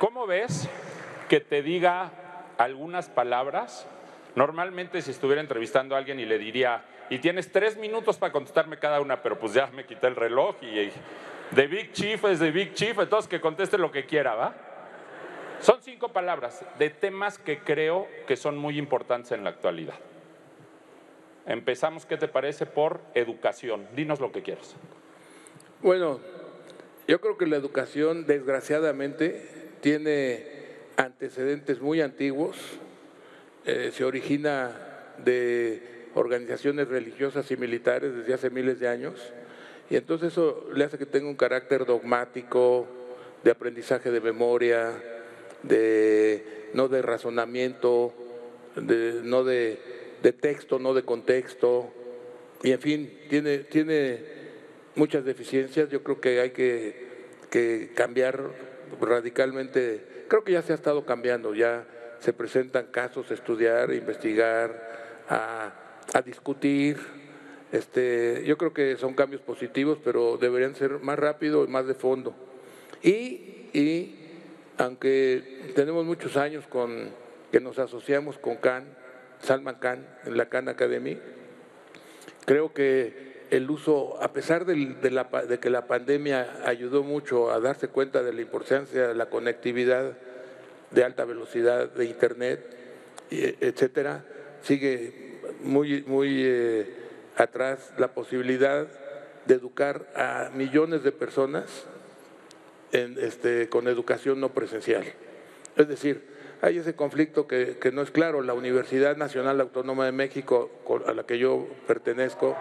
¿Cómo ves que te diga algunas palabras? Normalmente si estuviera entrevistando a alguien y le diría, y tienes 3 minutos para contestarme cada una, pero pues ya me quité el reloj y The Big Chief es The Big Chief, entonces que conteste lo que quiera, ¿va? Son 5 palabras de temas que creo que son muy importantes en la actualidad. Empezamos, ¿qué te parece? Por educación. Dinos lo que quieras. Bueno, yo creo que la educación, desgraciadamente, tiene antecedentes muy antiguos. Se origina de organizaciones religiosas y militares desde hace miles de años. Y entonces eso le hace que tenga un carácter dogmático, de aprendizaje de memoria, no de razonamiento, no de texto, no de contexto. Y en fin, tiene muchas deficiencias. Yo creo que hay que cambiar radicalmente. Creo que ya se ha estado cambiando, ya se presentan casos a estudiar, a investigar, a discutir. Yo creo que son cambios positivos, pero deberían ser más rápidos y más de fondo. Y aunque tenemos muchos años que nos asociamos con Salman Khan, en la Khan Academy, creo que el uso, a pesar de que la pandemia ayudó mucho a darse cuenta de la importancia de la conectividad de alta velocidad, de Internet, etcétera, sigue muy atrás la posibilidad de educar a millones de personas con educación no presencial. Es decir, hay ese conflicto que no es claro. La Universidad Nacional Autónoma de México, a la que yo pertenezco,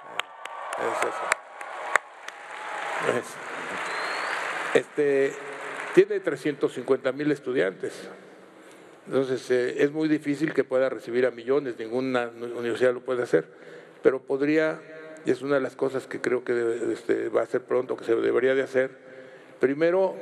tiene 350,000 estudiantes. Entonces, es muy difícil que pueda recibir a millones, ninguna universidad lo puede hacer, pero podría, y es una de las cosas que creo que va a ser pronto, que se debería de hacer, primero,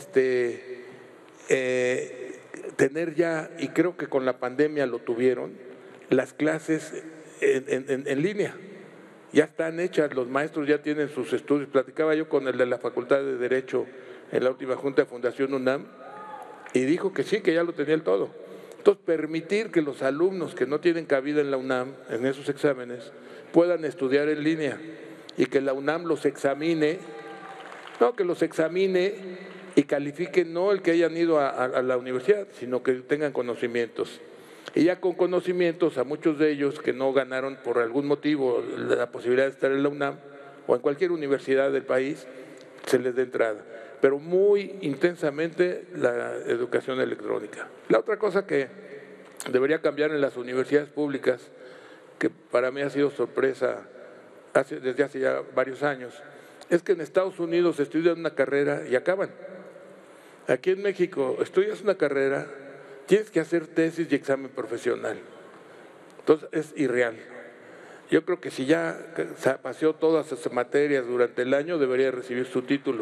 tener ya, y creo que con la pandemia lo tuvieron, las clases en línea. Ya están hechas, los maestros ya tienen sus estudios. Platicaba yo con el de la Facultad de Derecho en la última Junta de Fundación UNAM y dijo que sí, que ya lo tenía el todo. Entonces, permitir que los alumnos que no tienen cabida en la UNAM, en esos exámenes, puedan estudiar en línea y que la UNAM los examine, que los examine y califique no el que hayan ido a la universidad, sino que tengan conocimientos. Y ya con conocimientos, a muchos de ellos que no ganaron por algún motivo la posibilidad de estar en la UNAM o en cualquier universidad del país, se les dé entrada. Pero muy intensamente la educación electrónica. La otra cosa que debería cambiar en las universidades públicas, que para mí ha sido sorpresa desde hace ya varios años, es que en Estados Unidos estudian una carrera y acaban. Aquí en México estudias una carrera, tienes que hacer tesis y examen profesional. Entonces es irreal. Yo creo que si ya paseó todas esas materias durante el año, debería recibir su título.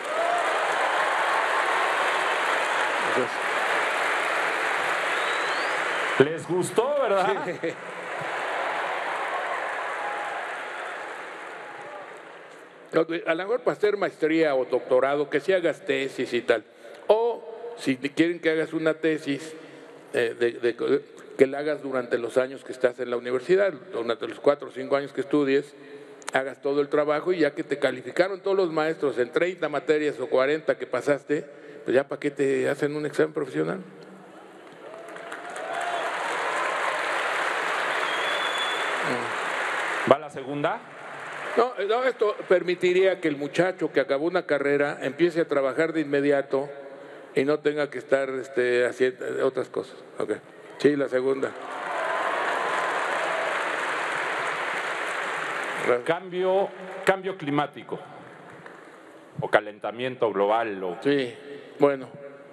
Entonces, ¿les gustó, verdad? Sí. A lo mejor para hacer maestría o doctorado, que si hagas tesis y tal. O si quieren que hagas una tesis, que la hagas durante los años que estás en la universidad, durante los 4 o 5 años que estudies, hagas todo el trabajo y ya que te calificaron todos los maestros en 30 materias o 40 que pasaste, pues ya para qué te hacen un examen profesional. ¿Va la segunda? No, esto permitiría que el muchacho que acabó una carrera empiece a trabajar de inmediato y no tenga que estar haciendo otras cosas. Okay. Sí, la segunda. Cambio climático o calentamiento global. Sí, bueno,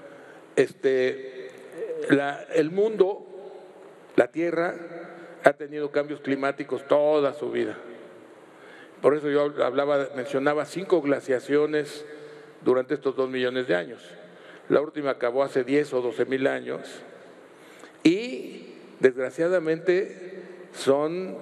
el mundo, la Tierra, ha tenido cambios climáticos toda su vida. Por eso yo mencionaba 5 glaciaciones durante estos 2 millones de años. La última acabó hace 10 o 12,000 años y desgraciadamente son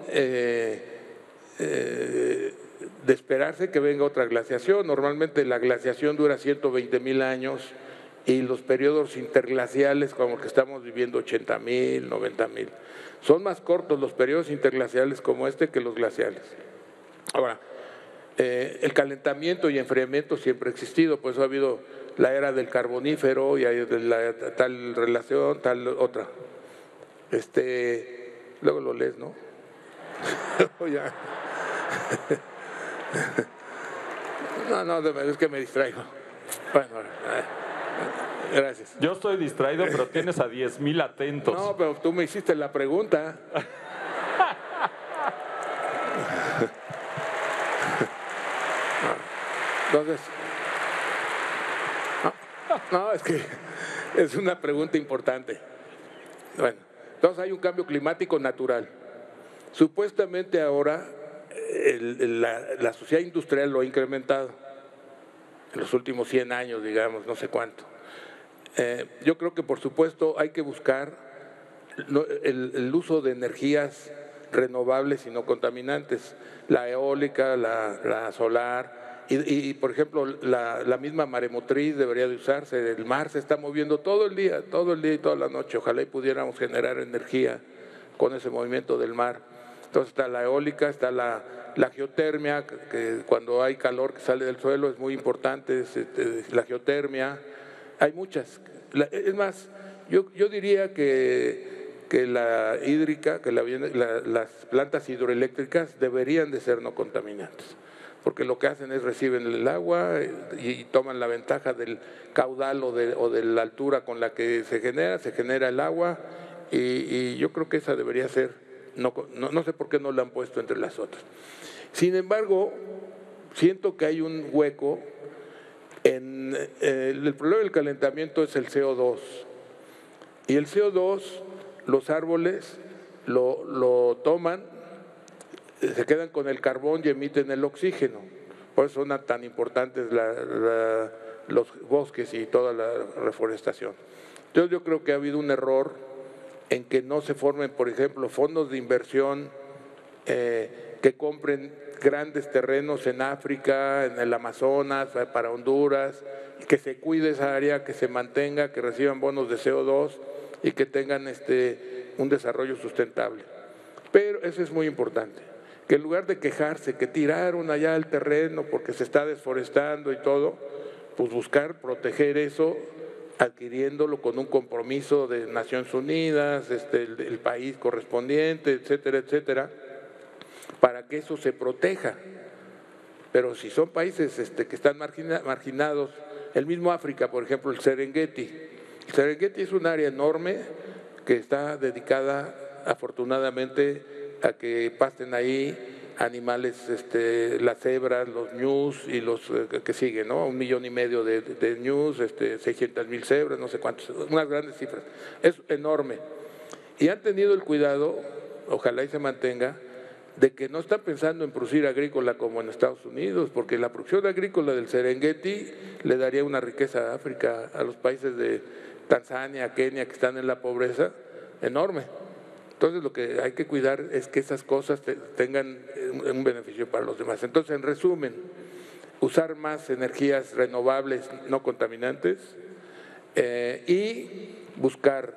de esperarse que venga otra glaciación. Normalmente la glaciación dura 120,000 años y los periodos interglaciales como que estamos viviendo 80,000, 90,000. Son más cortos los periodos interglaciales como este que los glaciales. Ahora, el calentamiento y enfriamiento siempre ha existido, por eso ha habido la era del carbonífero y hay tal relación, tal otra. Luego lo lees, ¿no? Ya. No, es que me distraigo. Bueno, gracias. Yo estoy distraído, pero tienes a 10,000 atentos. No, pero tú me hiciste la pregunta. Entonces, no, es que es una pregunta importante. Bueno, entonces hay un cambio climático natural. Supuestamente ahora la sociedad industrial lo ha incrementado en los últimos 100 años, digamos, no sé cuánto. Yo creo que por supuesto hay que buscar el uso de energías renovables y no contaminantes, la eólica, la solar, y por ejemplo la misma maremotriz debería de usarse. El mar se está moviendo todo el día y toda la noche. Ojalá y pudiéramos generar energía con ese movimiento del mar. Entonces está la eólica, está la geotermia, que cuando hay calor que sale del suelo es muy importante, la geotermia. Hay muchas. Es más, yo diría que la hídrica, que las plantas hidroeléctricas deberían de ser no contaminantes, porque lo que hacen es reciben el agua y toman la ventaja del caudal o de la altura con la que se genera el agua, y yo creo que esa debería ser, no sé por qué no la han puesto entre las otras. Sin embargo, siento que hay un hueco. El problema del calentamiento es el CO2, y el CO2 los árboles lo toman, se quedan con el carbón y emiten el oxígeno. Por eso son tan importantes los bosques y toda la reforestación. Entonces yo creo que ha habido un error en que no se formen, por ejemplo, fondos de inversión que compren grandes terrenos en África, en el Amazonas, para Honduras, que se cuide esa área, que se mantenga, que reciban bonos de CO2 y que tengan un desarrollo sustentable. Pero eso es muy importante, que en lugar de quejarse que tiraron allá el terreno porque se está desforestando y todo, pues buscar proteger eso, adquiriéndolo con un compromiso de Naciones Unidas, el país correspondiente, etcétera, etcétera, para que eso se proteja. Pero si son países que están marginados, el mismo África, por ejemplo, el Serengeti. El Serengeti es un área enorme que está dedicada, afortunadamente, a que pasten ahí animales, las cebras, los ñus y los que siguen, ¿no? 1,5 millones de ñus, 600,000 cebras, no sé cuántos, unas grandes cifras. Es enorme. Y han tenido el cuidado, ojalá y se mantenga, de que no están pensando en producir agrícola como en Estados Unidos, porque la producción agrícola del Serengeti le daría una riqueza a África, a los países de Tanzania, Kenia, que están en la pobreza, enorme. Entonces lo que hay que cuidar es que esas cosas tengan un beneficio para los demás. Entonces, en resumen, usar más energías renovables no contaminantes y buscar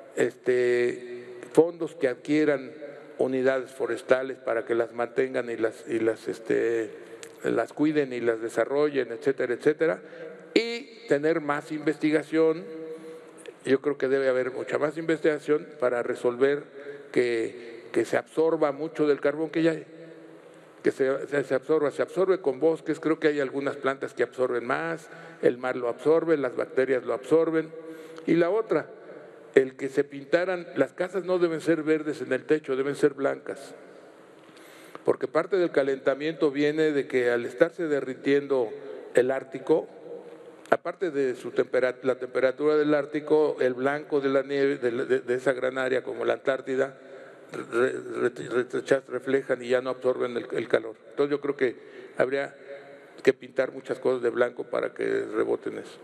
fondos que adquieran unidades forestales para que las mantengan y las cuiden y las desarrollen, etcétera, etcétera, y tener más investigación. Yo creo que debe haber mucha más investigación para resolver que se absorba mucho del carbón que ya hay, que se absorbe con bosques. Creo que hay algunas plantas que absorben más, el mar lo absorbe, las bacterias lo absorben. Y la otra, el que se pintaran, las casas no deben ser verdes en el techo, deben ser blancas, porque parte del calentamiento viene de que al estarse derritiendo el Ártico, aparte de la temperatura del Ártico, el blanco de la nieve de esa gran área como la Antártida reflejan y ya no absorben el calor. Entonces yo creo que habría que pintar muchas cosas de blanco para que reboten eso.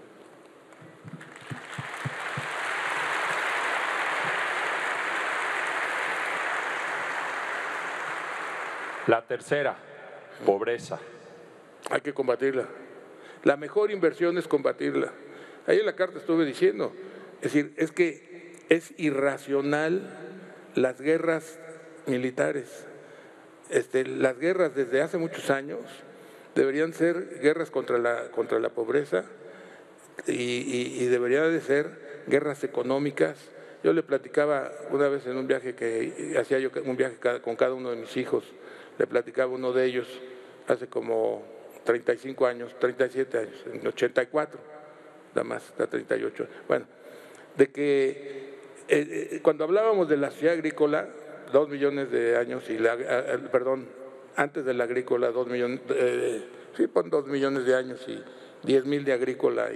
La tercera, pobreza. Hay que combatirla. La mejor inversión es combatirla. Ahí en la carta estuve diciendo, es decir, es que es irracional las guerras militares. Las guerras desde hace muchos años deberían ser guerras contra la pobreza y deberían de ser guerras económicas. Yo le platicaba una vez en un viaje que hacía yo, un viaje con cada uno de mis hijos, le platicaba uno de ellos hace como 35 años, 37 años, en 84, nada más, está 38. Bueno, de que cuando hablábamos de la sociedad agrícola, 2 millones de años, antes de la agrícola, 2 millones, pon 2 millones de años y 10,000 de agrícola.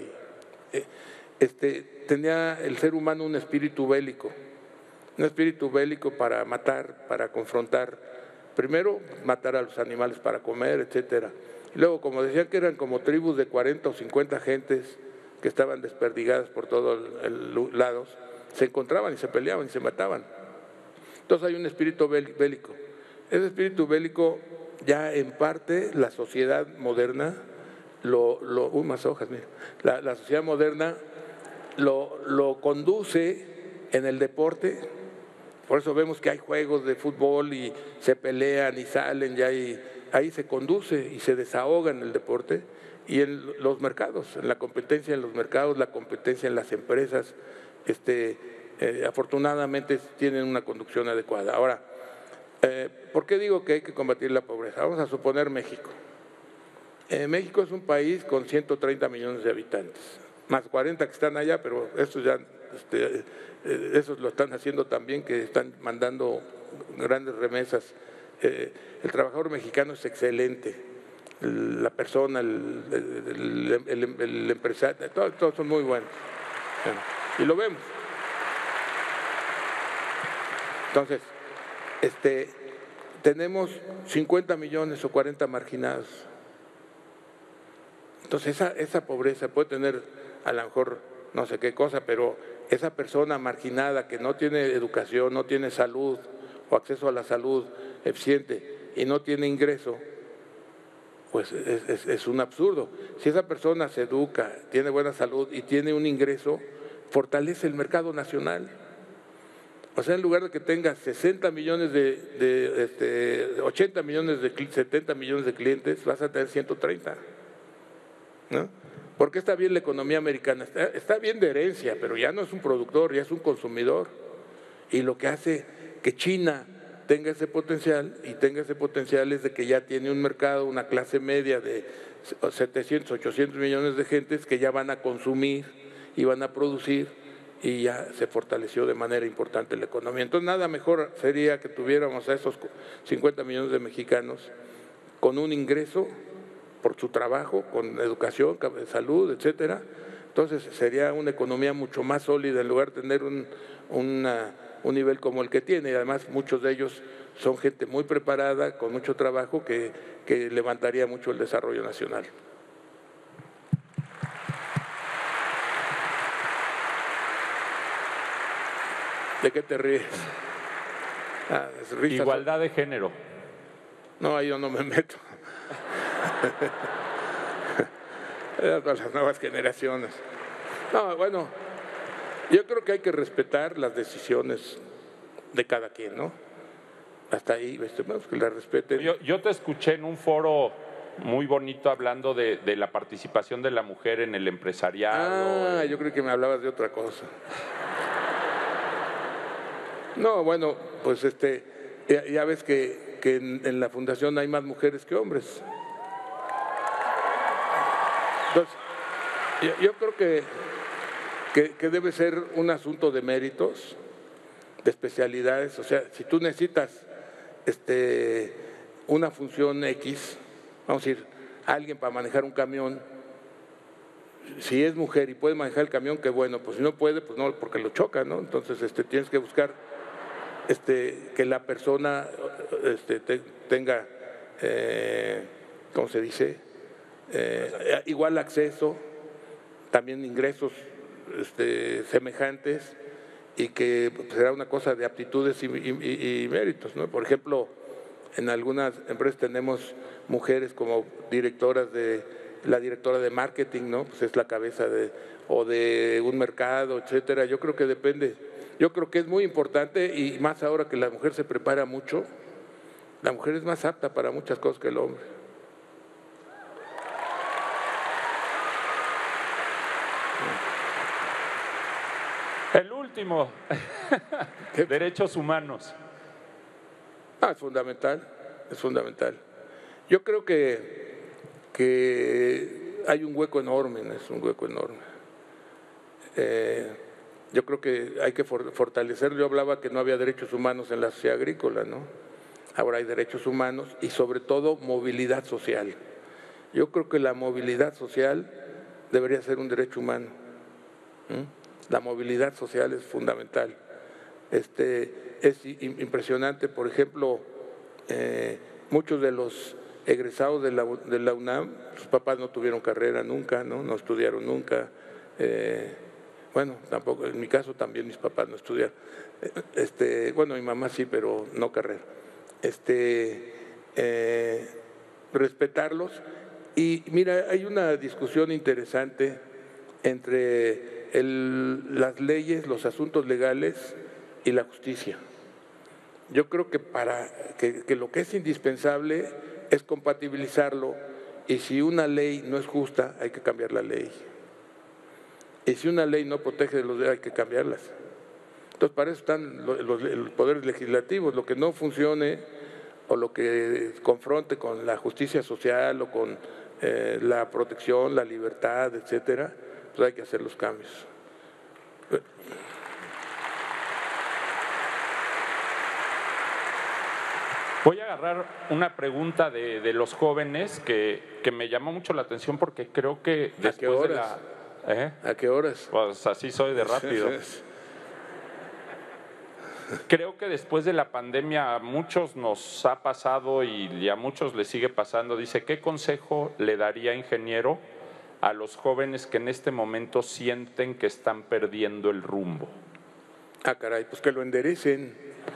Tenía el ser humano un espíritu bélico para matar, para confrontar. Primero, matar a los animales para comer, etcétera. Y luego, como decían que eran como tribus de 40 o 50 gentes que estaban desperdigadas por todos lados, se encontraban y se peleaban y se mataban. Entonces hay un espíritu bélico. Ese espíritu bélico ya en parte la sociedad moderna, más hojas, mira. La sociedad moderna lo conduce en el deporte. Por eso vemos que hay juegos de fútbol y se pelean y salen, y ahí se conduce y se desahoga en el deporte y en los mercados, en la competencia en los mercados, la competencia en las empresas, afortunadamente tienen una conducción adecuada. Ahora, ¿por qué digo que hay que combatir la pobreza? Vamos a suponer México. México es un país con 130 millones de habitantes, más 40 que están allá, pero estos ya, esos lo están haciendo también, que están mandando grandes remesas. El trabajador mexicano es excelente, la persona, el empresario, todos son muy buenos. Y lo vemos. Entonces, tenemos 50 millones o 40 marginados. Entonces, esa pobreza puede tener a lo mejor no sé qué cosa, pero esa persona marginada que no tiene educación, no tiene salud o acceso a la salud eficiente y no tiene ingreso, pues es un absurdo. Si esa persona se educa, tiene buena salud y tiene un ingreso, fortalece el mercado nacional. O sea, en lugar de que tenga 60 millones 80 millones 70 millones de clientes, vas a tener 130. ¿No? Porque está bien la economía americana, está bien de herencia, pero ya no es un productor, ya es un consumidor. Y lo que hace que China tenga ese potencial, es de que ya tiene un mercado, una clase media de 700, 800 millones de gentes que ya van a consumir y van a producir, y ya se fortaleció de manera importante la economía. Entonces, nada mejor sería que tuviéramos a esos 50 millones de mexicanos con un ingreso por su trabajo, con educación, salud, etcétera. Entonces sería una economía mucho más sólida en lugar de tener un nivel como el que tiene. Y además muchos de ellos son gente muy preparada, con mucho trabajo, que levantaría mucho el desarrollo nacional. ¿De qué te ríes? Igualdad de género. No, ahí yo no me meto. Para las nuevas generaciones. No, bueno, yo creo que hay que respetar las decisiones de cada quien, ¿no? Hasta ahí, que la respeten. Yo te escuché en un foro muy bonito hablando de la participación de la mujer en el empresariado. Yo creo que me hablabas de otra cosa. No, bueno, pues ya ves que en la fundación hay más mujeres que hombres. Entonces, yo creo que debe ser un asunto de méritos, de especialidades. O sea, si tú necesitas una función X, vamos a decir, alguien para manejar un camión, si es mujer y puede manejar el camión, qué bueno. Pues si no puede, pues no, porque lo choca, ¿no? Entonces tienes que buscar que la persona tenga, ¿cómo se dice? Igual acceso, también ingresos semejantes, y que será una cosa de aptitudes y méritos, ¿no? Por ejemplo, en algunas empresas tenemos mujeres como directoras de la directora de marketing, ¿no? Pues es la cabeza o de un mercado, etcétera. Yo creo que depende. Yo creo que es muy importante, y más ahora que la mujer se prepara mucho, la mujer es más apta para muchas cosas que el hombre. El último, derechos humanos. Es fundamental, es fundamental. Yo creo que hay un hueco enorme, es un hueco enorme. Yo creo que hay que fortalecerlo. Yo hablaba que no había derechos humanos en la sociedad agrícola, ¿no? Ahora hay derechos humanos y sobre todo movilidad social. Yo creo que la movilidad social debería ser un derecho humano. La movilidad social es fundamental. Es impresionante, por ejemplo, muchos de los egresados de la UNAM, sus papás no tuvieron carrera nunca, no estudiaron nunca. Bueno, tampoco, en mi caso también mis papás no estudiaron. Bueno, mi mamá sí, pero no carrera. Respetarlos. Y mira, hay una discusión interesante entre las leyes, los asuntos legales y la justicia. Yo creo que que lo que es indispensable es compatibilizarlo, y si una ley no es justa, hay que cambiar la ley. Y si una ley no protege de los derechos, hay que cambiarlas. Entonces, para eso están los poderes legislativos. Lo que no funcione o lo que confronte con la justicia social o con la protección, la libertad, etcétera, pues hay que hacer los cambios. Voy a agarrar una pregunta de los jóvenes que me llamó mucho la atención, porque creo que después ¿A qué horas? De la… ¿A qué horas? Pues así soy de rápido. Creo que después de la pandemia a muchos nos ha pasado y a muchos les sigue pasando. Dice, ¿qué consejo le daría, ingeniero, a los jóvenes que en este momento sienten que están perdiendo el rumbo? Caray, pues que lo enderecen.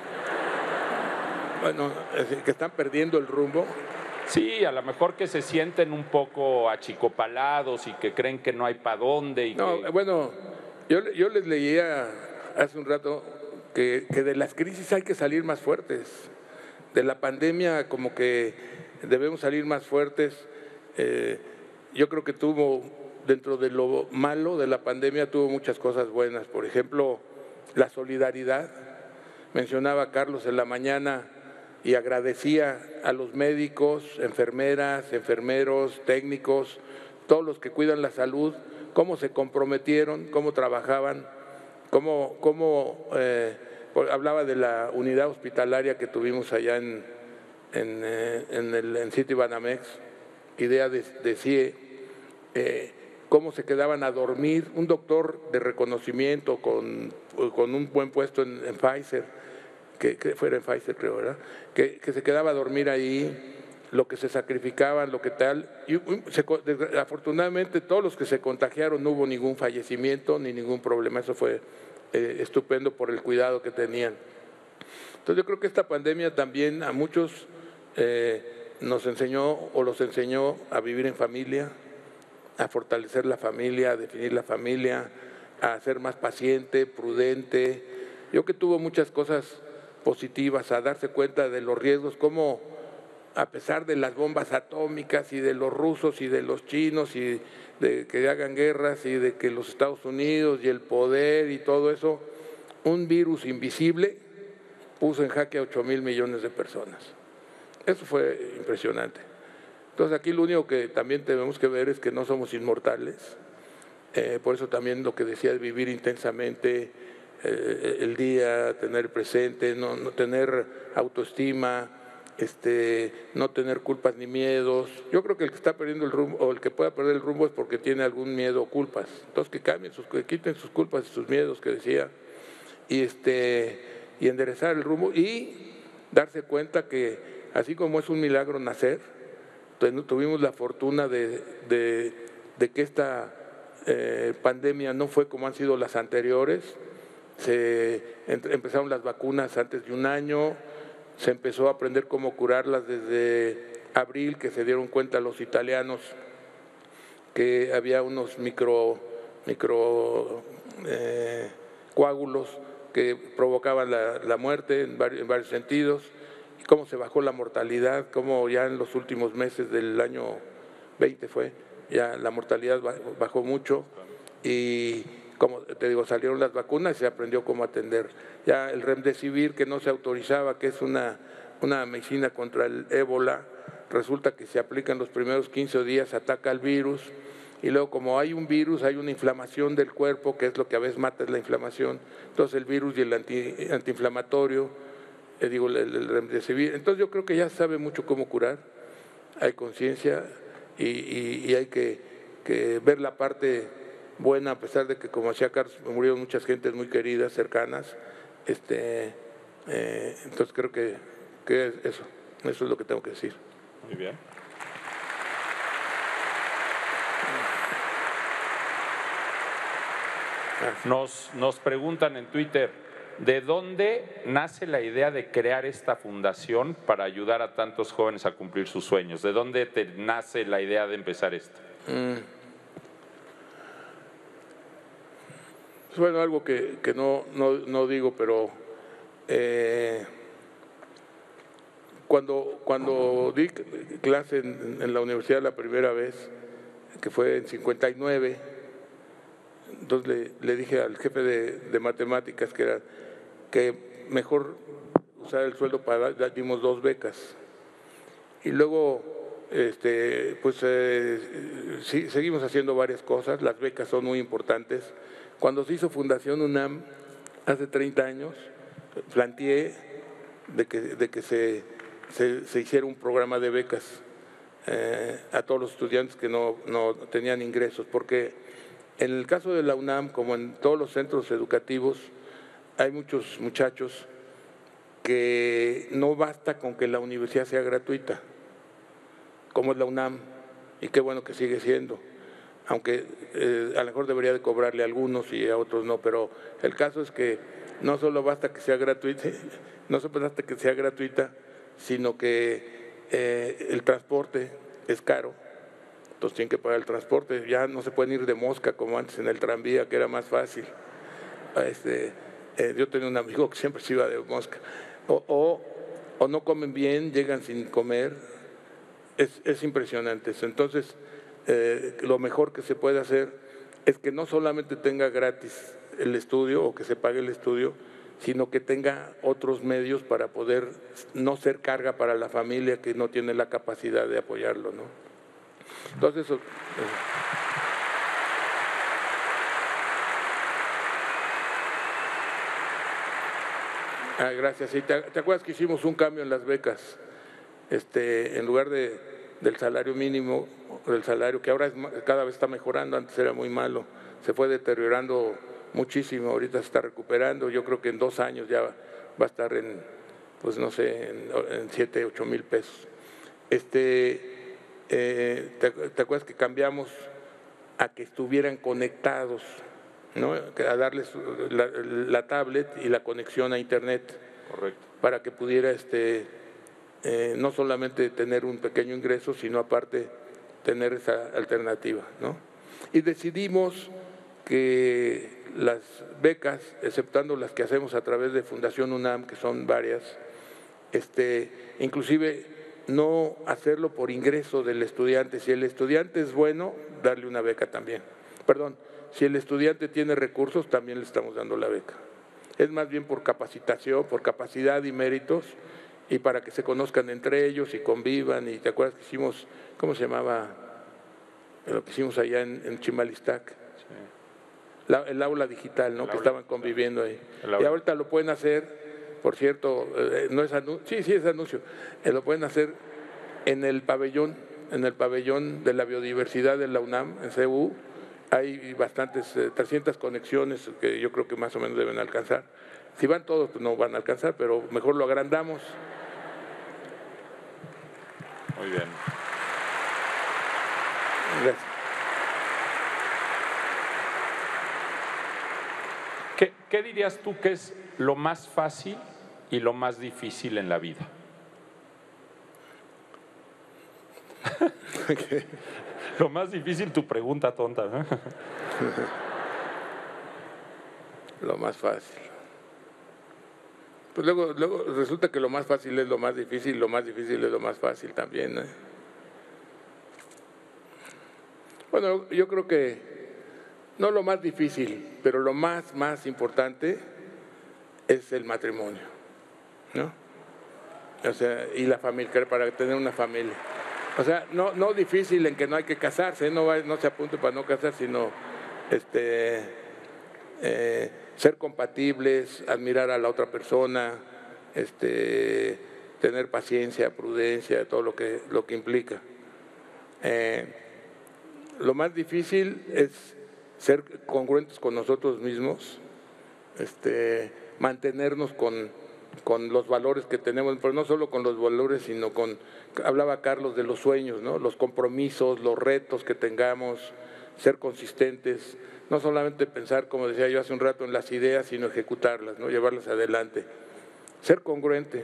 Bueno, que están perdiendo el rumbo. Sí, a lo mejor que se sienten un poco achicopalados y que creen que no hay para dónde. Bueno, yo les leía hace un rato que de las crisis hay que salir más fuertes. De la pandemia como que debemos salir más fuertes. Yo creo que dentro de lo malo de la pandemia, tuvo muchas cosas buenas. Por ejemplo, la solidaridad. Mencionaba Carlos en la mañana y agradecía a los médicos, enfermeras, enfermeros, técnicos, todos los que cuidan la salud, cómo se comprometieron, cómo trabajaban, hablaba de la unidad hospitalaria que tuvimos allá en Citibanamex, idea de CIE, cómo se quedaban a dormir, un doctor de reconocimiento con un buen puesto en Pfizer, que fuera en Pfizer, creo, ¿verdad? Que se quedaba a dormir ahí, lo que se sacrificaban, lo que tal. Y afortunadamente todos los que se contagiaron no hubo ningún fallecimiento ni ningún problema. Eso fue estupendo por el cuidado que tenían. Entonces yo creo que esta pandemia también a muchos nos enseñó o los enseñó a vivir en familia, a fortalecer la familia, a definir la familia, a ser más paciente, prudente. Yo creo que tuvo muchas cosas positivas, a darse cuenta de los riesgos, como a pesar de las bombas atómicas y de los rusos y de los chinos y de que hagan guerras y de que los Estados Unidos y el poder y todo eso, un virus invisible puso en jaque a 8,000 millones de personas. Eso fue impresionante. Entonces aquí lo único que también tenemos que ver es que no somos inmortales. Por eso también lo que decía es vivir intensamente el día, tener presente, no tener autoestima, no tener culpas ni miedos. Yo creo que el que está perdiendo el rumbo o el que pueda perder el rumbo es porque tiene algún miedo o culpas. Entonces que quiten sus culpas y sus miedos, que decía, y enderezar el rumbo y darse cuenta que así como es un milagro nacer, tuvimos la fortuna de que esta pandemia no fue como han sido las anteriores. Empezaron las vacunas antes de un año, se empezó a aprender cómo curarlas desde abril, que se dieron cuenta los italianos que había unos coágulos que provocaban la muerte en varios sentidos, y cómo se bajó la mortalidad, cómo ya en los últimos meses del año 20 ya la mortalidad bajó mucho, y como te digo, salieron las vacunas y se aprendió cómo atender. Ya el Remdesivir, que no se autorizaba, que es una medicina contra el ébola, resulta que se aplica en los primeros 15 días, ataca al virus, y luego como hay un virus, hay una inflamación del cuerpo, que es lo que a veces mata, es la inflamación. Entonces el virus y el antiinflamatorio, el Remdesivir. Entonces yo creo que ya sabe mucho cómo curar, hay conciencia y hay que ver la parte buena, a pesar de que, como decía Carlos, murieron muchas gentes muy queridas, cercanas. Entonces creo que eso es lo que tengo que decir. Muy bien. Nos preguntan en Twitter, ¿de dónde nace la idea de crear esta fundación para ayudar a tantos jóvenes a cumplir sus sueños? ¿De dónde te nace la idea de empezar esto? Bueno, algo que no digo, pero cuando di clase en la universidad la primera vez, que fue en 59, entonces le dije al jefe de matemáticas que mejor usar el sueldo para dimos 2 becas. Y luego sí, seguimos haciendo varias cosas, las becas son muy importantes. Cuando se hizo Fundación UNAM, hace 30 años, planteé de que se hiciera un programa de becas a todos los estudiantes que no tenían ingresos, porque en el caso de la UNAM, como en todos los centros educativos, hay muchos muchachos que no basta con que la universidad sea gratuita, como es la UNAM, y qué bueno que sigue siendo, aunque a lo mejor debería de cobrarle a algunos y a otros no, pero el caso es que no solo basta que sea gratuita, sino que el transporte es caro, entonces tienen que pagar el transporte, ya no se pueden ir de mosca como antes en el tranvía, que era más fácil. Yo tenía un amigo que siempre se iba de mosca, o no comen bien, llegan sin comer, es impresionante eso. Entonces, lo mejor que se puede hacer es que no solamente tenga gratis el estudio o que se pague el estudio, sino que tenga otros medios para poder no ser carga para la familia que no tiene la capacidad de apoyarlo, ¿no? Entonces, eso. Gracias. Sí, ¿te acuerdas que hicimos un cambio en las becas? En lugar del salario mínimo, del salario que ahora cada vez está mejorando, antes era muy malo, se fue deteriorando muchísimo, ahorita se está recuperando, yo creo que en 2 años ya va a estar en 7, 8 mil pesos. ¿Te acuerdas que cambiamos a que estuvieran conectados, ¿no? A darles la tablet y la conexión a internet? Correcto. Para que pudiera no solamente tener un pequeño ingreso, sino aparte tener esa alternativa, ¿no? Y decidimos que las becas, exceptando las que hacemos a través de Fundación UNAM, que son varias, inclusive no hacerlo por ingreso del estudiante. Si el estudiante es bueno, darle una beca también. Perdón, si el estudiante tiene recursos, también le estamos dando la beca. Es más bien por capacitación, por capacidad y méritos, y para que se conozcan entre ellos y convivan. Y te acuerdas que hicimos, ¿cómo se llamaba lo que hicimos allá en Chimalistac? Sí. El aula digital, ¿no? Que estaban conviviendo ahí. Y ahorita lo pueden hacer, por cierto, no es anuncio, sí es anuncio, lo pueden hacer en el pabellón de la biodiversidad de la UNAM, en CU. Hay bastantes, 300 conexiones que yo creo que más o menos deben alcanzar. Si van todos, pues no van a alcanzar, pero mejor lo agrandamos. Muy bien. Gracias. ¿Qué dirías tú que es lo más fácil y lo más difícil en la vida? Lo más difícil, tu pregunta tonta, ¿no? Lo más fácil. Pues luego resulta que lo más fácil es lo más difícil, lo más difícil es lo más fácil también, ¿no? Bueno, yo creo que no lo más difícil, pero lo más importante es el matrimonio, ¿no? O sea, y la familia, para tener una familia. O sea, no difícil en que no hay que casarse, no se apunte para no casarse, sino ser compatibles, admirar a la otra persona, tener paciencia, prudencia, todo lo que implica. Lo más difícil es ser congruentes con nosotros mismos, mantenernos con los valores que tenemos, pero no solo con los valores, sino hablaba Carlos de los sueños, ¿no? Los compromisos, los retos que tengamos, ser consistentes, no solamente pensar, como decía yo hace un rato, en las ideas, sino ejecutarlas, ¿no? Llevarlas adelante. Ser congruente.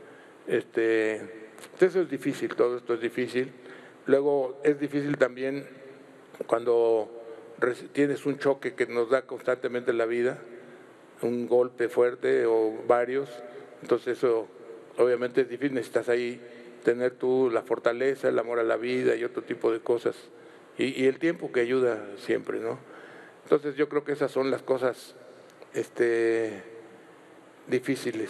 Eso es difícil, todo esto es difícil. Luego es difícil también cuando tienes un choque que nos da constantemente en la vida, un golpe fuerte o varios, entonces eso obviamente es difícil, necesitas ahí tener tú la fortaleza, el amor a la vida y otro tipo de cosas, y el tiempo que ayuda siempre, ¿no? Entonces yo creo que esas son las cosas difíciles.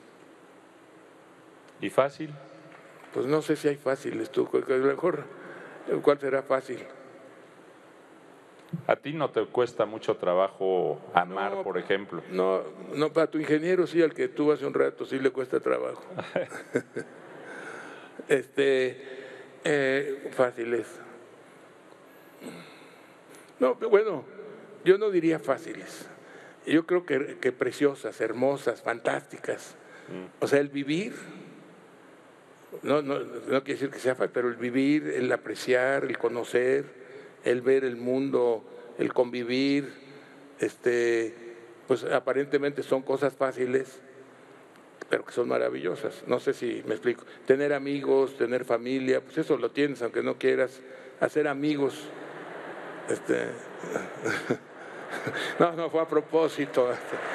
¿Y fácil? Pues no sé si hay fáciles, tú, a lo mejor, ¿cuál será fácil? ¿A ti no te cuesta mucho trabajo amar, No, por ejemplo? No, para tu ingeniero sí, al que tú hace un rato sí le cuesta trabajo. Fáciles. No, bueno, yo no diría fáciles. Yo creo que preciosas, hermosas, fantásticas. O sea, el vivir, no quiere decir que sea fácil, pero el vivir, el apreciar, el conocer, el ver el mundo, el convivir, pues aparentemente son cosas fáciles, pero que son maravillosas. No sé si me explico. Tener amigos, tener familia, pues eso lo tienes, aunque no quieras. Hacer amigos. No fue a propósito.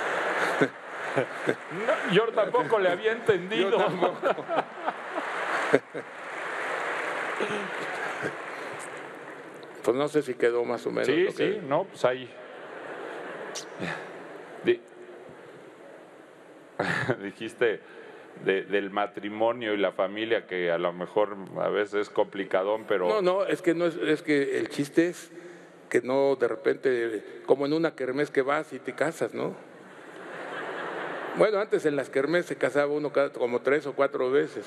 No, yo tampoco le había entendido. Yo tampoco. Pues no sé si quedó más o menos. Sí, no, pues ahí. Dijiste del matrimonio y la familia, que a lo mejor a veces es complicadón, pero… No, es que el chiste es que no de repente, como en una kermés que vas y te casas, ¿no? Bueno, antes en las kermés se casaba uno como 3 o 4 veces.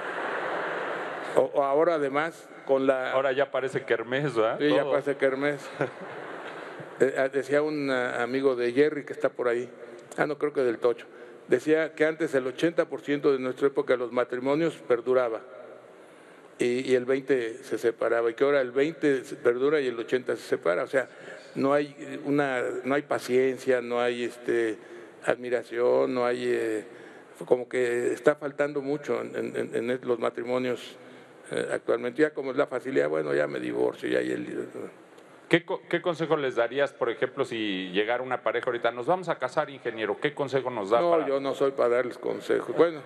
O ahora además con la… Ahora ya parece kermés, ¿verdad? Sí, ya parece kermés. Decía un amigo de Jerry que está por ahí, no creo que del Tocho, decía que antes el 80% de nuestra época los matrimonios perduraba y el 20% se separaba, y que ahora el 20% perdura y el 80% se separa. O sea, no hay paciencia, no hay admiración, no hay… como que está faltando mucho en los matrimonios actualmente. Ya como es la facilidad, bueno, ya me divorcio, ya hay el… ¿Qué consejo les darías, por ejemplo, si llegara una pareja ahorita, nos vamos a casar, ingeniero? ¿Qué consejo nos da? No, yo no soy para darles consejos. Bueno,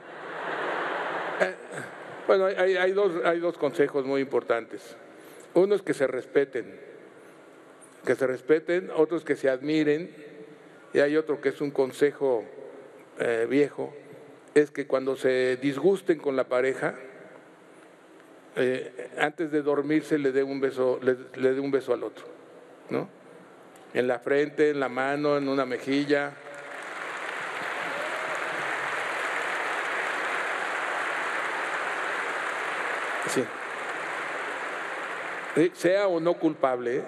hay dos consejos muy importantes. Uno es que se respeten, otro es que se admiren, y hay otro que es un consejo viejo, es que cuando se disgusten con la pareja, antes de dormirse le dé un beso al otro, ¿no? En la frente, en la mano, en una mejilla. Sí. Sea o no culpable.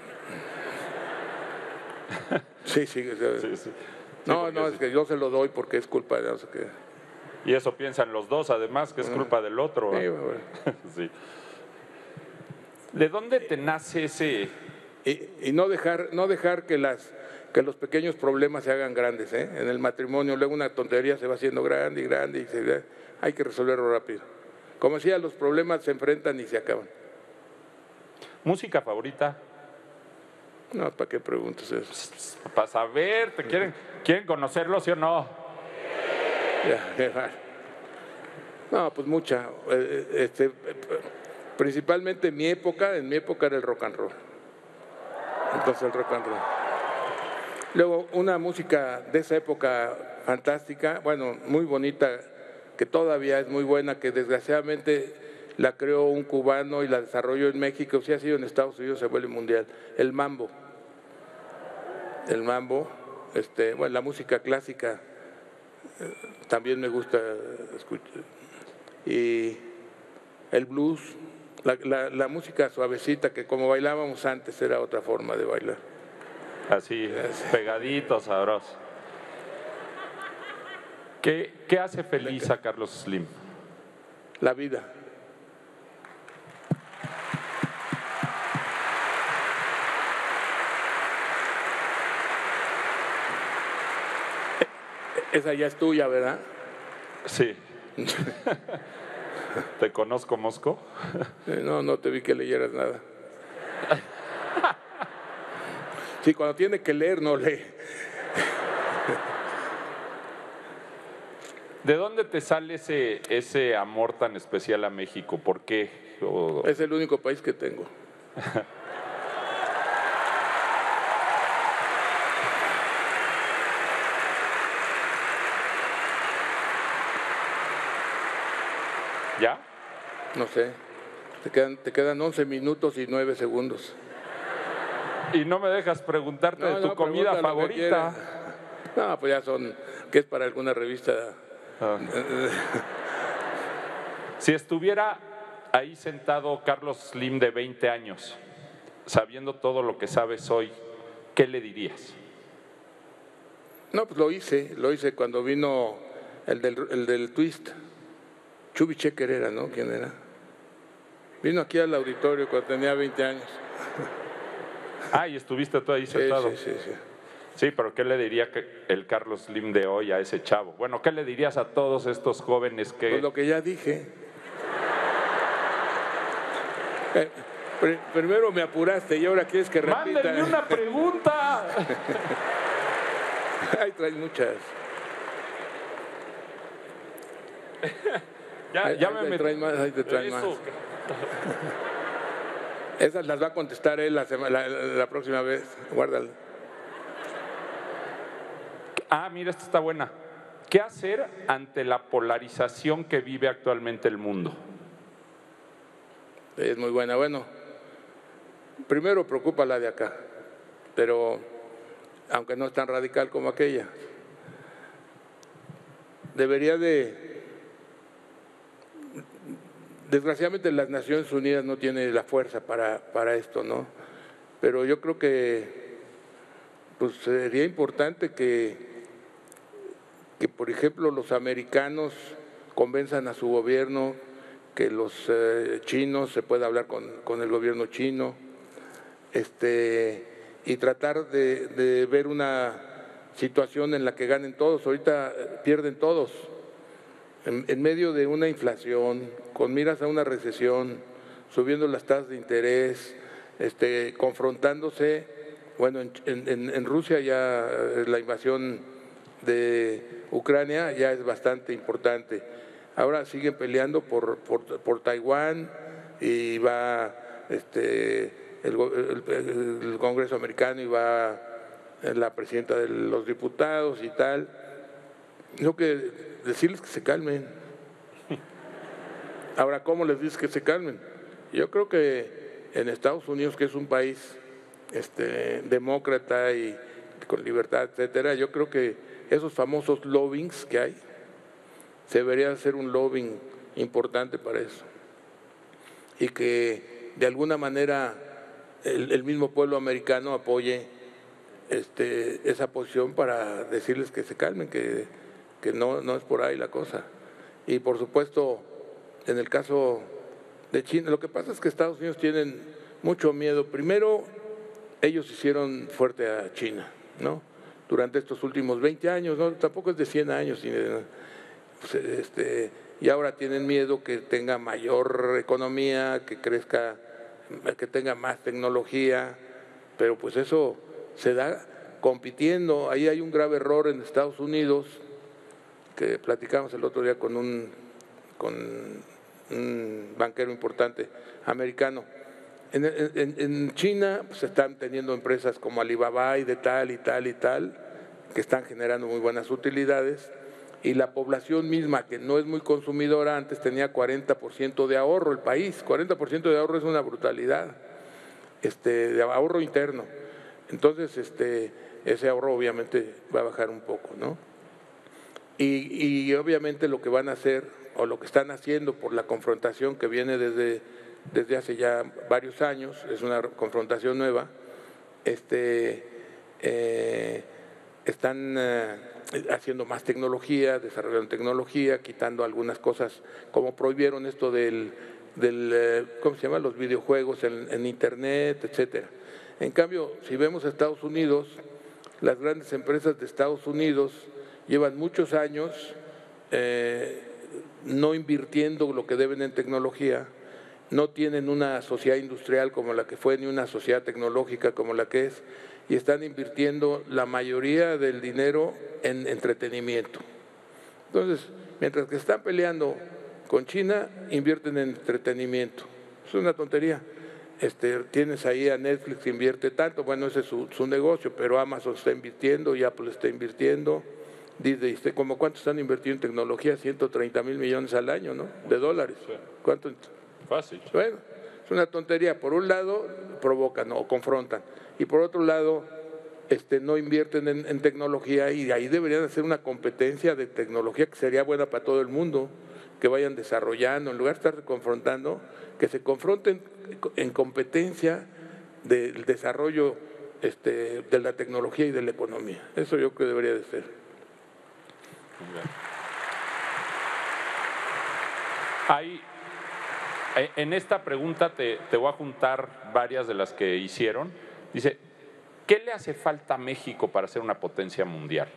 Sí. No, es que yo se lo doy porque es culpa de no sé qué. Y eso piensan los dos, además, que es culpa del otro. Sí, bueno. Sí. ¿De dónde te nace ese? Y no dejar que los pequeños problemas se hagan grandes, ¿eh? En el matrimonio luego una tontería se va haciendo grande y hay que resolverlo rápido. Como decía, los problemas se enfrentan y se acaban. ¿Música favorita? No, ¿para qué preguntas eso? Para saber, ¿quieren conocerlo, sí o no? Ya. No, pues mucha. Principalmente en mi época era el rock and roll. Entonces el rock and roll. Luego una música de esa época fantástica, bueno, muy bonita, que todavía es muy buena, que desgraciadamente la creó un cubano y la desarrolló en México, si ha sido en Estados Unidos se vuelve mundial, el mambo. El mambo, bueno, la música clásica también me gusta escuchar. Y el blues, la música suavecita, que como bailábamos antes era otra forma de bailar. Así, pegadito, sabroso. ¿Qué hace feliz a Carlos Slim? La vida. Esa ya es tuya, ¿verdad? Sí. ¿Te conozco, Mosco? No te vi que leyeras nada. Sí, cuando tiene que leer, no lee. ¿De dónde te sale ese amor tan especial a México? ¿Por qué? Es el único país que tengo. ¿Ya? No sé. Te quedan 11 minutos y 9 segundos. Y no me dejas preguntarte de tu comida favorita. No, pues ya son, que es para alguna revista. Si estuviera ahí sentado Carlos Slim de 20 años, sabiendo todo lo que sabes hoy, ¿qué le dirías? No, pues lo hice cuando vino el del Twist. Chubby Checker era, ¿no? ¿Quién era? Vino aquí al auditorio cuando tenía 20 años. Y estuviste tú ahí sentado. Sí. Sí, pero ¿qué le diría el Carlos Slim de hoy a ese chavo? Bueno, ¿qué le dirías a todos estos jóvenes que...? Pues lo que ya dije. Primero me apuraste y ahora quieres que repita. ¡Mándenme una pregunta! Ahí traes muchas. Ya me metí. Ahí te traen más. Esas las va a contestar él la próxima vez. Guárdala. Mira, esta está buena. ¿Qué hacer ante la polarización que vive actualmente el mundo? Es muy buena. Bueno, primero preocupa la de acá, pero aunque no es tan radical como aquella. Debería desgraciadamente las Naciones Unidas no tienen la fuerza para esto, ¿no? Pero yo creo que pues sería importante que por ejemplo los americanos convenzan a su gobierno, que los chinos se pueda hablar con el gobierno chino, y tratar de ver una situación en la que ganen todos. Ahorita pierden todos. En medio de una inflación, con miras a una recesión, subiendo las tasas de interés, confrontándose, bueno, en Rusia ya la invasión de Ucrania ya es bastante importante. Ahora siguen peleando por Taiwán y va el Congreso americano y va la presidenta de los diputados y tal. Tengo que decirles que se calmen. Ahora, ¿cómo les dices que se calmen? Yo creo que en Estados Unidos, que es un país demócrata y con libertad, etcétera, yo creo que esos famosos lobbyings que hay, se debería hacer un lobbying importante para eso. Y que de alguna manera el mismo pueblo americano apoye esa posición para decirles que se calmen, que no es por ahí la cosa. Y por supuesto, en el caso de China, lo que pasa es que Estados Unidos tienen mucho miedo. Primero, ellos hicieron fuerte a China, ¿no? Durante estos últimos 20 años, ¿no? Tampoco es de 100 años, y ahora tienen miedo que tenga mayor economía, que crezca que tenga más tecnología, pero pues eso se da compitiendo. Ahí hay un grave error en Estados Unidos, que platicamos el otro día con un banquero importante americano. En China pues, están teniendo empresas como Alibaba y de tal y tal y tal, que están generando muy buenas utilidades, y la población misma, que no es muy consumidora, antes tenía 40% de ahorro el país. 40% de ahorro es una brutalidad, de ahorro interno. Entonces, ese ahorro obviamente va a bajar un poco, ¿no? Y obviamente lo que van a hacer, o lo que están haciendo por la confrontación que viene desde hace ya varios años, es una confrontación nueva, están haciendo más tecnología, desarrollando tecnología, quitando algunas cosas, como prohibieron esto del ¿cómo se llama?, los videojuegos en Internet, etcétera. En cambio, si vemos a Estados Unidos, las grandes empresas de Estados Unidos llevan muchos años no invirtiendo lo que deben en tecnología, no tienen una sociedad industrial como la que fue, ni una sociedad tecnológica como la que es, y están invirtiendo la mayoría del dinero en entretenimiento. Entonces, mientras que están peleando con China, invierten en entretenimiento. Es una tontería. Tienes ahí a Netflix que invierte tanto, bueno, ese es su negocio, pero Amazon está invirtiendo y Apple está invirtiendo. Disney, ¿como cuánto están invirtiendo en tecnología? 130,000 millones al año, ¿no?, de dólares. ¿Cuánto? Fácil. Bueno, es una tontería. Por un lado, provocan o confrontan, y por otro lado, no invierten en tecnología, y ahí deberían hacer una competencia de tecnología que sería buena para todo el mundo, que vayan desarrollando, en lugar de estar confrontando, que se confronten en competencia del desarrollo de la tecnología y de la economía. Eso yo creo que debería de ser. En esta pregunta te voy a juntar varias de las que hicieron. Dice, ¿qué le hace falta a México para ser una potencia mundial?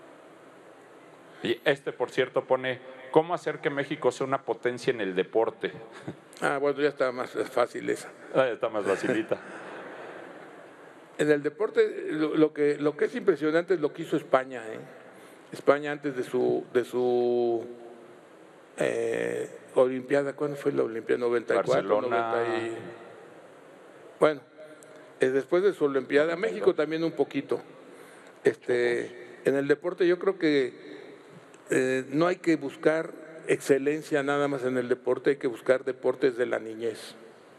Y por cierto, pone, ¿cómo hacer que México sea una potencia en el deporte? Bueno, ya está más fácil esa. Está más facilita. En el deporte, lo que es impresionante es lo que hizo España, España antes de su Olimpiada. ¿Cuándo fue la Olimpiada? 94, Barcelona. 90 y... Bueno, después de su Olimpiada, México también un poquito. En el deporte yo creo que no hay que buscar excelencia nada más en el deporte, hay que buscar deportes de la niñez.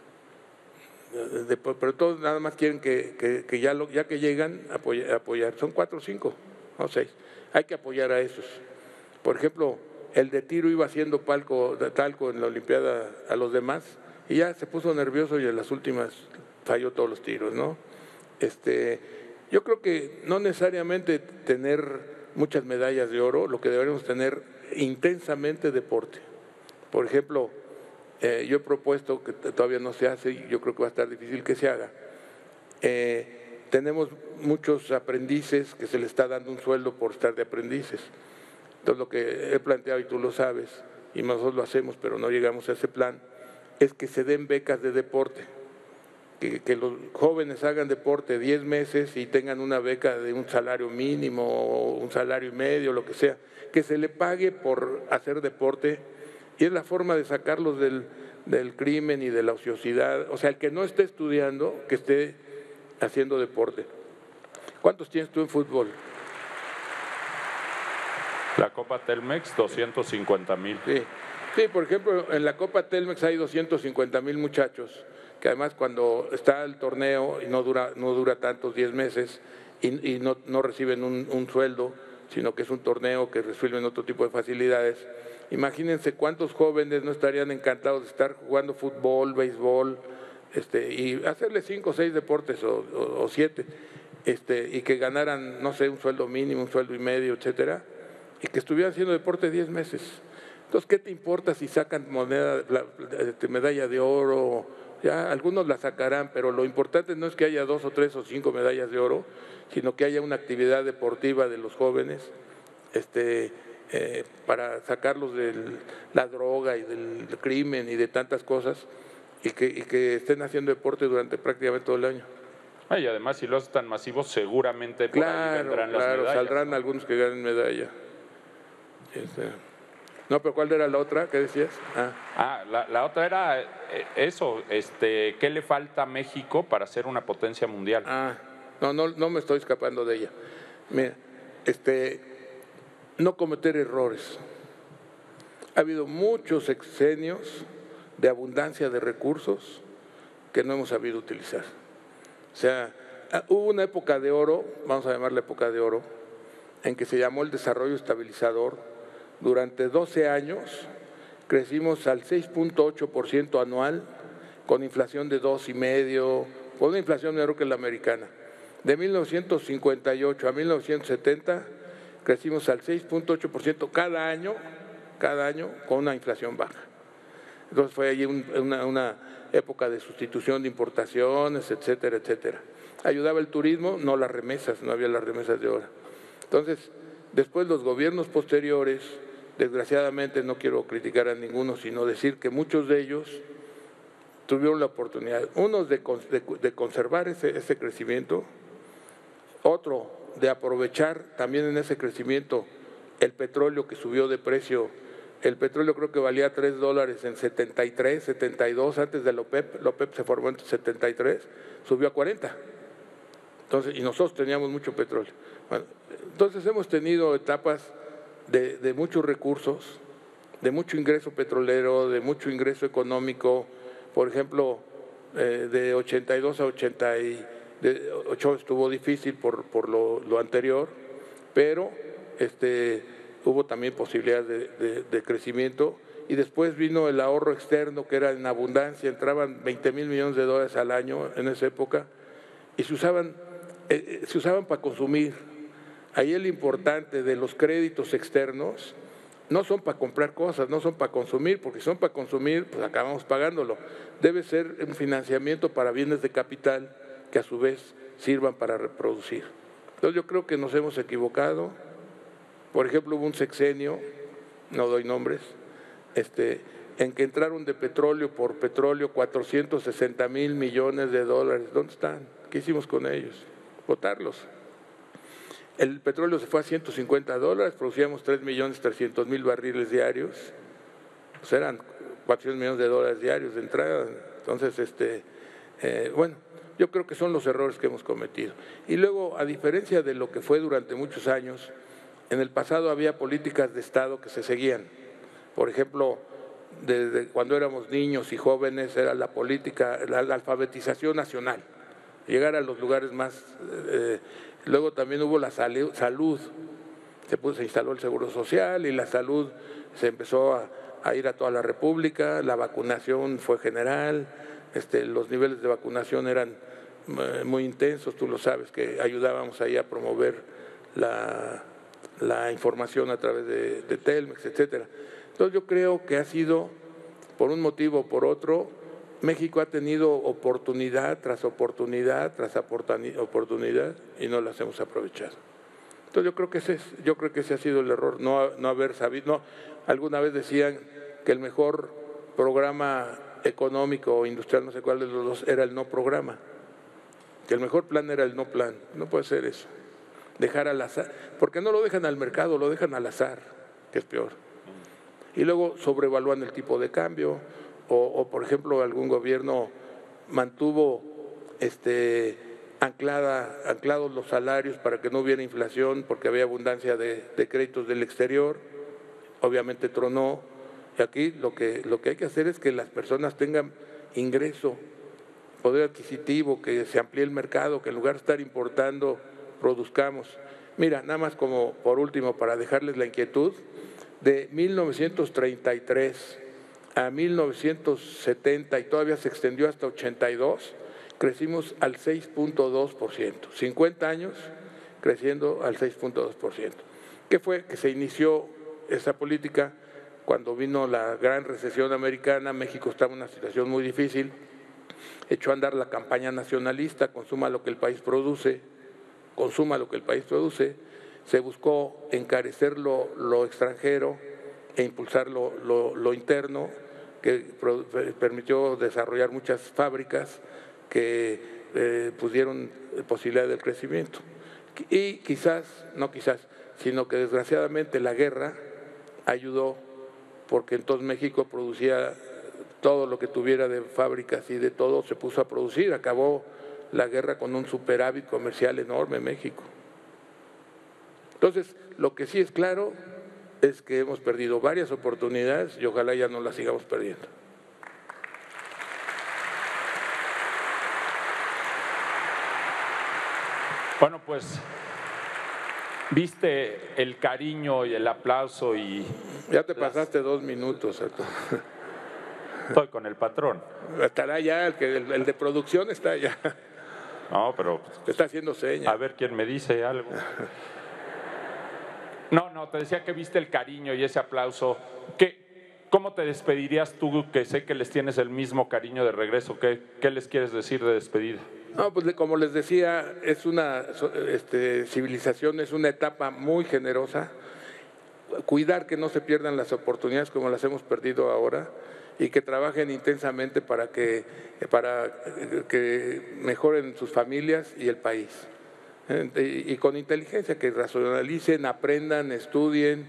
Pero todos nada más quieren que ya que llegan, apoyar. Son 4 o 5 o 6. Hay que apoyar a esos. Por ejemplo, el de tiro iba haciendo talco en la Olimpiada a los demás, y ya se puso nervioso y en las últimas falló todos los tiros, ¿no? Yo creo que no necesariamente tener muchas medallas de oro, lo que deberíamos tener intensamente deporte. Por ejemplo, yo he propuesto, que todavía no se hace y yo creo que va a estar difícil que se haga, tenemos muchos aprendices que se les está dando un sueldo por estar de aprendices. Entonces lo que he planteado, y tú lo sabes, y nosotros lo hacemos, pero no llegamos a ese plan, es que se den becas de deporte, que los jóvenes hagan deporte 10 meses y tengan una beca de un salario mínimo, o un salario y medio, lo que sea, que se le pague por hacer deporte, y es la forma de sacarlos del crimen y de la ociosidad. O sea, el que no esté estudiando, que esté haciendo deporte. ¿Cuántos tienes tú en fútbol? La Copa Telmex, 250,000. Sí, por ejemplo, en la Copa Telmex hay 250,000 muchachos, que además cuando está el torneo y no dura tantos 10 meses y no reciben un sueldo, sino que es un torneo que reciben otro tipo de facilidades. Imagínense cuántos jóvenes no estarían encantados de estar jugando fútbol, béisbol, y hacerle 5 o 6 deportes o 7, y que ganaran, no sé, un sueldo mínimo, un sueldo y medio, etcétera, y que estuvieran haciendo deporte 10 meses. Entonces, ¿qué te importa si sacan medalla de oro? Ya algunos la sacarán, pero lo importante no es que haya 2 o 3 o 5 medallas de oro, sino que haya una actividad deportiva de los jóvenes, para sacarlos de la droga y del crimen y de tantas cosas, y que estén haciendo deporte durante prácticamente todo el año. Y además, si lo hacen tan masivos, seguramente por ahí vendrán las medallas. Saldrán, ¿no?, algunos que ganen medalla. No, pero ¿cuál era la otra? ¿Qué decías? La otra era eso, ¿qué le falta a México para ser una potencia mundial? No me estoy escapando de ella. Mira, no cometer errores. Ha habido muchos sexenios de abundancia de recursos que no hemos sabido utilizar. O sea, hubo una época de oro, vamos a llamarla época de oro, en que se llamó el desarrollo estabilizador. Durante 12 años crecimos al 6.8% anual, con inflación de 2,5%, con una inflación menor que la americana. De 1958 a 1970 crecimos al 6.8% cada año, con una inflación baja. Entonces fue allí una época de sustitución de importaciones, etcétera, etcétera. Ayudaba el turismo, no las remesas, no había las remesas de oro. Entonces, después los gobiernos posteriores, desgraciadamente no quiero criticar a ninguno, sino decir que muchos de ellos tuvieron la oportunidad, unos de conservar ese crecimiento, otro de aprovechar también en ese crecimiento el petróleo que subió de precio. El petróleo creo que valía $3 en 73, 72, antes de la OPEP se formó en 73, subió a 40. Entonces, y nosotros teníamos mucho petróleo. Bueno, entonces hemos tenido etapas de muchos recursos, de mucho ingreso petrolero, de mucho ingreso económico. Por ejemplo, de 82 a 88 estuvo difícil por lo anterior, pero hubo también posibilidades de crecimiento, y después vino el ahorro externo, que era en abundancia, entraban 20,000 millones de dólares al año en esa época, y se usaban para consumir. Ahí el importante de los créditos externos no son para comprar cosas, no son para consumir, porque si son para consumir, pues acabamos pagándolo. Debe ser un financiamiento para bienes de capital que a su vez sirvan para reproducir. Entonces yo creo que nos hemos equivocado. Por ejemplo, hubo un sexenio, no doy nombres, en que entraron de petróleo por petróleo 460,000 millones de dólares. ¿Dónde están? ¿Qué hicimos con ellos? Botarlos. El petróleo se fue a $150, producíamos 3,300,000 barriles diarios, pues eran 400 millones de dólares diarios de entrada. Entonces, bueno, yo creo que son los errores que hemos cometido. Y luego, a diferencia de lo que fue durante muchos años, en el pasado había políticas de Estado que se seguían. Por ejemplo, desde cuando éramos niños y jóvenes era la política, la alfabetización nacional, llegar a los lugares más… luego también hubo la salud, se instaló el Seguro Social y la salud se empezó a ir a toda la República, la vacunación fue general, los niveles de vacunación eran muy intensos, tú lo sabes, que ayudábamos ahí a promover la información a través de Telmex, etcétera. Entonces yo creo que ha sido, por un motivo o por otro, México ha tenido oportunidad tras oportunidad tras oportunidad y no las hemos aprovechado. Entonces yo creo que ese ha sido el error, no haber sabido. No, alguna vez decían que el mejor programa económico o industrial, no sé cuál de los dos, era el no programa, que el mejor plan era el no plan. No puede ser eso, dejar al azar, porque no lo dejan al mercado, lo dejan al azar, que es peor. Y luego sobrevalúan el tipo de cambio, o por ejemplo algún gobierno mantuvo anclados los salarios para que no hubiera inflación porque había abundancia de créditos del exterior, obviamente tronó. Y aquí lo que hay que hacer es que las personas tengan ingreso, poder adquisitivo, que se amplíe el mercado, que en lugar de estar importando, produzcamos. Mira, nada más como por último, para dejarles la inquietud, de 1933 a 1970 y todavía se extendió hasta 82, crecimos al 6.2%, 50 años creciendo al 6.2%. ¿Qué fue? Que se inició esa política cuando vino la gran recesión americana. México estaba en una situación muy difícil, echó a andar la campaña nacionalista, consuma lo que el país produce, consuma lo que el país produce. Se buscó encarecer lo extranjero e impulsar lo interno. que permitió desarrollar muchas fábricas que dieron posibilidad del crecimiento. Y quizás, no quizás, sino que desgraciadamente la guerra ayudó, porque entonces México producía todo lo que tuviera de fábricas y de todo se puso a producir. Acabó la guerra con un superávit comercial enorme en México. Entonces, lo que sí es claro es que hemos perdido varias oportunidades y ojalá ya no las sigamos perdiendo. Bueno, pues viste el cariño y el aplauso y… Ya te pasaste 2 minutos. Estoy con el patrón. Estará ya, el de producción está ya. No, pero… Te está haciendo señas. A ver quién me dice algo. No, te decía que viste el cariño y ese aplauso. ¿Cómo te despedirías tú, que sé que les tienes el mismo cariño de regreso? ¿Qué les quieres decir de despedida? No, pues como les decía, es una civilización, es una etapa muy generosa. Cuidar que no se pierdan las oportunidades como las hemos perdido ahora y que trabajen intensamente para que mejoren sus familias y el país. Y con inteligencia, que racionalicen, aprendan, estudien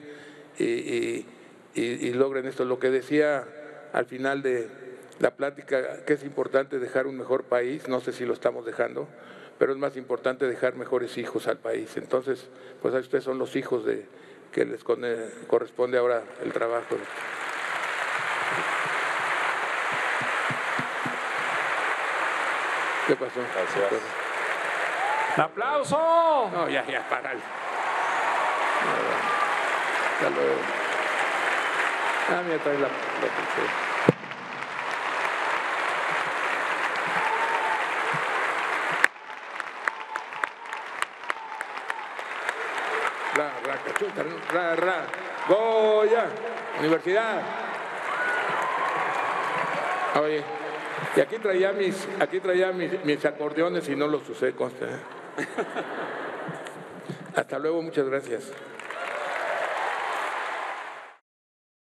y logren esto. Lo que decía al final de la plática, que es importante dejar un mejor país, no sé si lo estamos dejando, pero es más importante dejar mejores hijos al país. Entonces, pues a ustedes son los hijos que les corresponde ahora el trabajo. ¿Qué pasó? Gracias. ¡Un aplauso! No, ya, párale. Ya luego. Mira, trae la pulsera. Goya, Universidad. Oye, y aquí traía mis acordeones y no los usé, consta. Hasta luego, muchas gracias.